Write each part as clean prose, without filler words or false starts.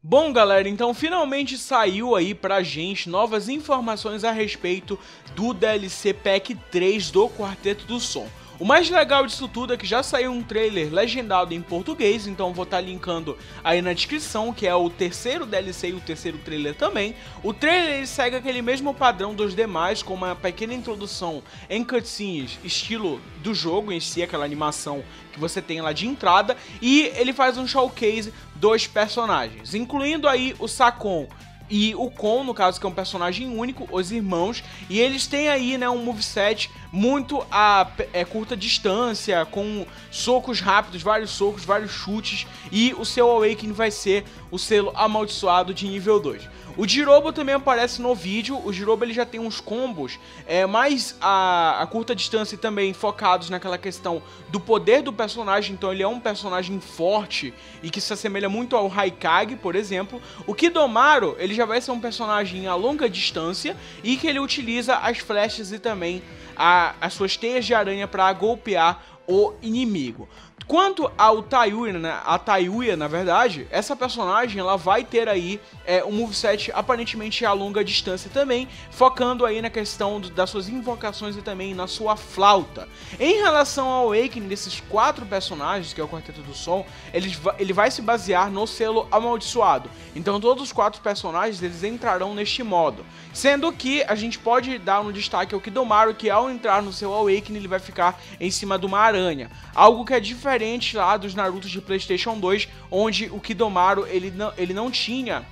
Bom, galera, então finalmente saiu aí pra gente novas informações a respeito do DLC Pack 3 do Quarteto do Som. O mais legal disso tudo é que já saiu um trailer legendado em português, então vou estar linkando aí na descrição, que é o terceiro DLC e o terceiro trailer também. O trailer ele segue aquele mesmo padrão dos demais, com uma pequena introdução em cutscenes, estilo do jogo em si, aquela animação que você tem lá de entrada, e ele faz um showcase dos personagens, incluindo aí o Sakon e o Kon, no caso, que é um personagem único, os irmãos, e eles têm aí, né, um moveset muito a curta distância, com socos rápidos, vários chutes, e o seu Awakening vai ser o selo amaldiçoado de nível 2. O Jirobo também aparece no vídeo. O Jirobo ele já tem uns combos mais a curta distância e também focados naquela questão do poder do personagem, então ele é um personagem forte e que se assemelha muito ao Haikage, por exemplo. O Kidomaru ele já vai ser um personagem a longa distância e que ele utiliza as flechas e também as suas teias de aranha para golpear o inimigo. Quanto ao Tayuya, né, a Tayuya, na verdade, essa personagem ela vai ter aí um moveset aparentemente a longa distância também, focando aí na questão das suas invocações e também na sua flauta. Em relação ao Awakening desses quatro personagens, que é o Quarteto do Som, ele vai se basear no selo amaldiçoado. Então todos os quatro personagens eles entrarão neste modo. Sendo que a gente pode dar um destaque ao Kidomaru, que ao entrar no seu Awakening ele vai ficar em cima de uma aranha. Algo que é diferente lá dos Narutos de PlayStation 2, onde o Kidomaru ele não tinha...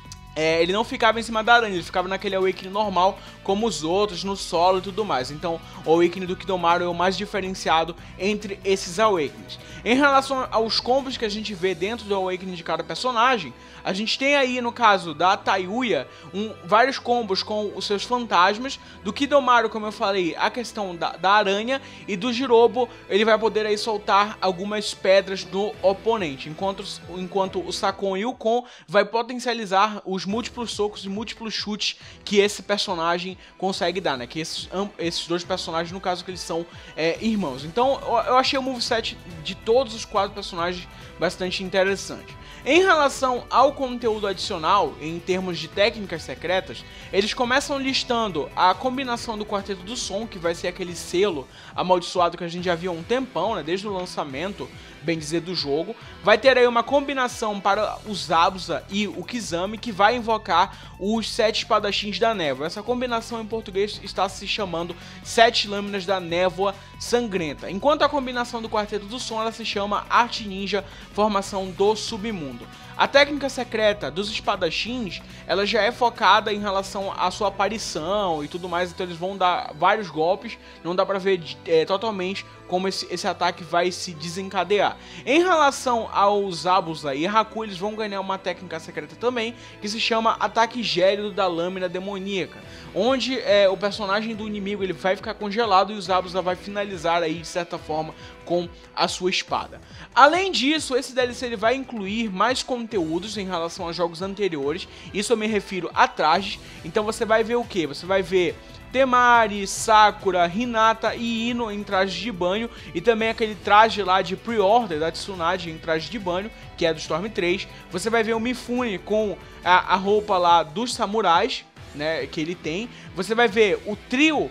ele não ficava em cima da aranha, ele ficava naquele Awakening normal, como os outros, no solo e tudo mais. Então, o Awakening do Kidomaru é o mais diferenciado entre esses Awakenings. Em relação aos combos que a gente vê dentro do Awakening de cada personagem, a gente tem aí, no caso da Tayuya, vários combos com os seus fantasmas. Do Kidomaru, como eu falei, a questão da aranha. E do Jirobo, ele vai poder aí soltar algumas pedras no oponente. Enquanto o Sakon e o Kon vai potencializar os múltiplos socos e múltiplos chutes que esse personagem consegue dar, né? Que esses dois personagens, no caso, que eles são irmãos. Então, eu achei o moveset de todos os quatro personagens bastante interessante. Em relação ao conteúdo adicional, em termos de técnicas secretas, eles começam listando a combinação do Quarteto do Som, que vai ser aquele selo amaldiçoado que a gente já viu há um tempão, né, desde o lançamento, bem dizer, do jogo. Vai ter aí uma combinação para o Zabuza e o Kizami, que vai invocar os 7 espadachins da névoa. Essa combinação em português está se chamando 7 lâminas da névoa sangrenta, enquanto a combinação do Quarteto do Som ela se chama Arte Ninja, formação do submundo. A técnica secreta dos espadachins, ela já é focada em relação à sua aparição e tudo mais, então eles vão dar vários golpes, não dá pra ver totalmente como esse ataque vai se desencadear. Em relação aos Zabuza e Haku, eles vão ganhar uma técnica secreta também, que se chama Ataque Gélido da Lâmina Demoníaca, onde o personagem do inimigo ele vai ficar congelado e o Zabuza vai finalizar aí de certa forma com a sua espada. Além disso, esse DLC ele vai incluir mais conteúdos em relação a jogos anteriores, isso eu me refiro a trajes, então você vai ver o que? Você vai ver Temari, Sakura, Hinata e Ino em trajes de banho, e também aquele traje lá de pre-order da Tsunade em traje de banho, que é do Storm 3. Você vai ver o Mifune com a roupa lá dos samurais, né, que ele tem. Você vai ver o trio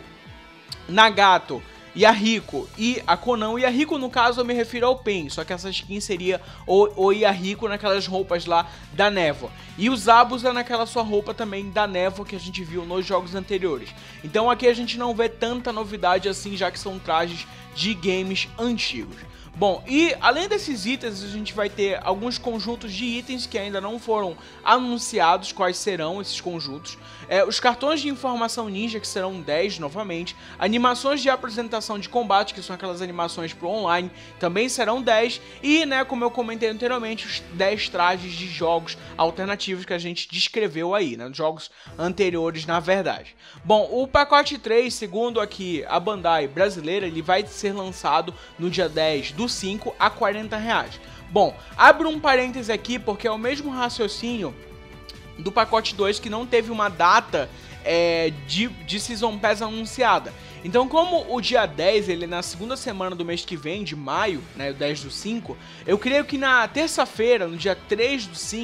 Nagato, Yahiko e a Konan. O Yahiko, no caso, eu me refiro ao Pen, só que essa skin seria o Yahiko naquelas roupas lá da névoa. E o Zabuza naquela sua roupa também da névoa que a gente viu nos jogos anteriores. Então aqui a gente não vê tanta novidade assim, já que são trajes de games antigos. Bom, e além desses itens, a gente vai ter alguns conjuntos de itens que ainda não foram anunciados quais serão esses conjuntos. Os cartões de informação ninja, que serão 10 novamente. Animações de apresentação de combate, que são aquelas animações pro online, também serão 10. E, né, como eu comentei anteriormente, os 10 trajes de jogos alternativos que a gente descreveu aí, né, jogos anteriores na verdade. Bom, o pacote 3, segundo aqui a Bandai brasileira, ele vai ser lançado no dia 10 do 5 a R$40. Bom, abro um parêntese aqui porque é o mesmo raciocínio do pacote 2, que não teve uma data de Season Pass anunciada. Então, como o dia 10 ele é na segunda semana do mês que vem, de maio, né, o 10 do 5, eu creio que na terça-feira, no dia 3 do 5,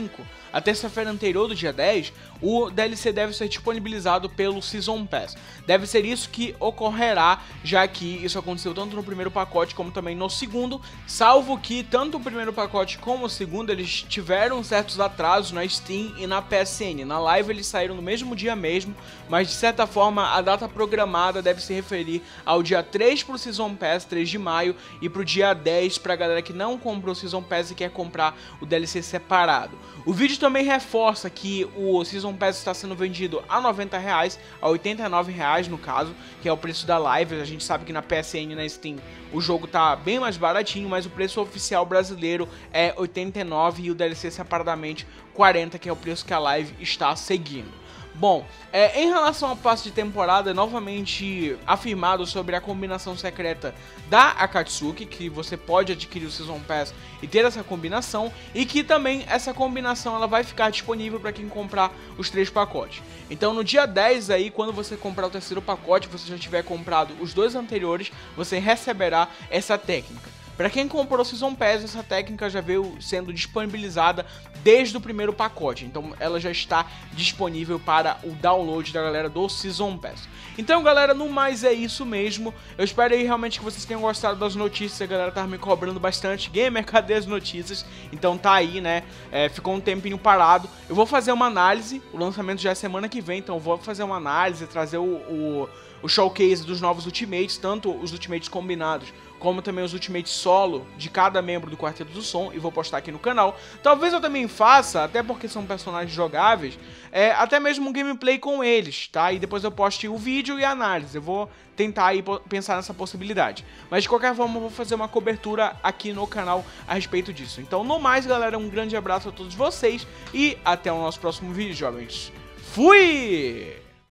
a terça-feira anterior do dia 10, o DLC deve ser disponibilizado pelo Season Pass. Deve ser isso que ocorrerá, já que isso aconteceu tanto no primeiro pacote como também no segundo, salvo que tanto o primeiro pacote como o segundo eles tiveram certos atrasos na Steam e na PSN. Na live eles saíram no mesmo dia mesmo, mas de certa forma a data programada deve se referir ao dia 3 pro Season Pass, 3 de maio, e pro dia 10 pra galera que não comprou o Season Pass e quer comprar o DLC separado. O vídeo também reforça que o Season Pass está sendo vendido a R$90, a R$89 no caso, que é o preço da live. A gente sabe que na PSN e na Steam o jogo tá bem mais baratinho, mas o preço oficial brasileiro é R$89 e o DLC separadamente R$40, que é o preço que a live está seguindo. Bom, em relação ao passe de temporada, novamente afirmado sobre a combinação secreta da Akatsuki, que você pode adquirir o Season Pass e ter essa combinação, e que também essa combinação ela vai ficar disponível para quem comprar os 3 pacotes. Então no dia 10 aí, quando você comprar o terceiro pacote, você já tiver comprado os 2 anteriores, você receberá essa técnica. Para quem comprou o Season Pass, essa técnica já veio sendo disponibilizada desde o primeiro pacote, então ela já está disponível para o download da galera do Season Pass. Então galera, no mais é isso mesmo, eu espero aí realmente que vocês tenham gostado das notícias. A galera tava me cobrando bastante: Gamer, cadê as notícias? Então tá aí, né, ficou um tempinho parado. Eu vou fazer uma análise, o lançamento já é semana que vem, então eu vou fazer uma análise, trazer o showcase dos novos Ultimates, tanto os Ultimates combinados como também os Ultimates solo de cada membro do Quarteto do Som, e vou postar aqui no canal. Talvez eu também faça, até porque são personagens jogáveis, até mesmo um gameplay com eles, tá? E depois eu poste o vídeo e a análise. Eu vou tentar aí pensar nessa possibilidade. Mas de qualquer forma eu vou fazer uma cobertura aqui no canal a respeito disso. Então no mais galera, um grande abraço a todos vocês e até o nosso próximo vídeo, jovens. Fui!